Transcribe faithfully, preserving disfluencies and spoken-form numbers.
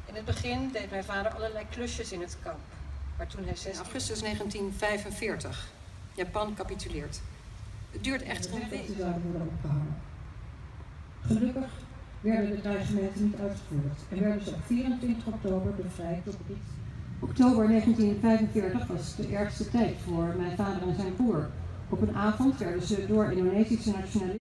In het begin deed mijn vader allerlei klusjes in het kamp. Maar toen hij zestien... In augustus negentien vijfenveertig. Japan capituleert. Het duurt echter een week. zouden worden opgehangen. Gelukkig werden de dreigementen niet uitgevoerd en werden ze op vierentwintig oktober bevrijd door Brit. Oktober negentien vijfenveertig was de ergste tijd voor mijn vader en zijn broer. Op een avond werden ze door Indonesische nationalisten